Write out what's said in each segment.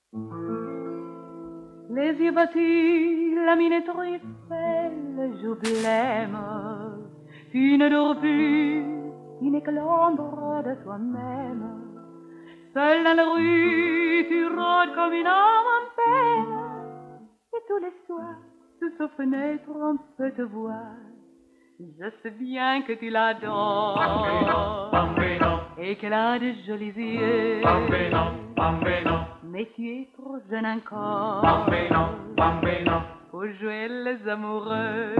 Les yeux battus, la mine triste, le jour blême. Tu ne dors plus, tu n'es que l'ombre de toi-même. Seul dans la rue, tu rôdes comme une âme en peine. Et tous les soirs, sous sa fenêtre, on peut te voir. Je sais bien que tu l'adores et qu'elle a de jolis yeux. Mais tu es trop jeune encore pour jouer les amoureux.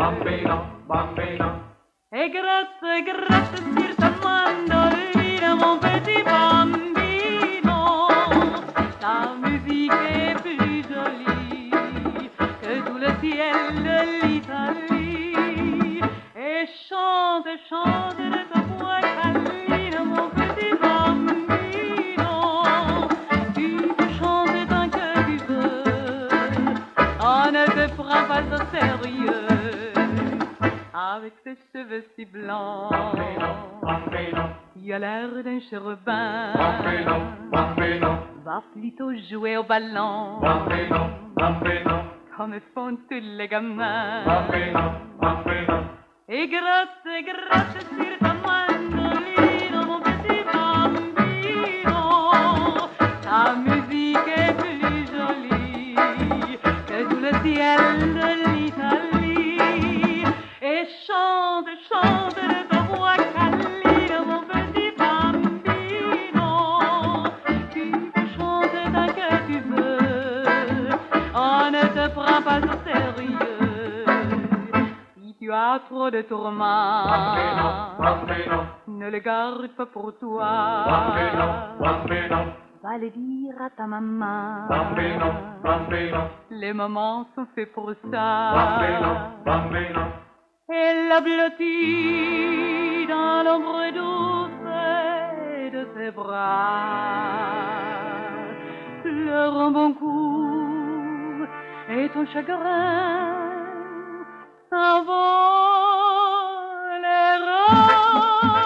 Et gratte sur ta mandoline, mon petit bambino. Ta musique est plus jolie que tout le ciel de l'Italie. Et chante, chante de ta voix câline, mon petit bambino. Tu peux chanter tant que tu veux, on ne te prend pas au sérieux. Avec tes cheveux si blancs, tu as l'air d'un chérubin. Va plutôt jouer au ballon, comme font tous les gamins. Et gratte sur ta mandoline, mon petit bambino. Ta musique est plus jolie que tout le ciel de l'Italie. Et chante, chante de ta voix câline, mon petit bambino. Tu peux chanter tant que tu veux, on ne te prend pas au sérieux. Si tu as trop de tourments, ne le garde pas pour toi. Va le dire à ta maman. Les mamans sont faits pour ça. Et la blottit dans l'ombre douce de ses bras. Pleure un bon coup et ton chagrin s'envolera.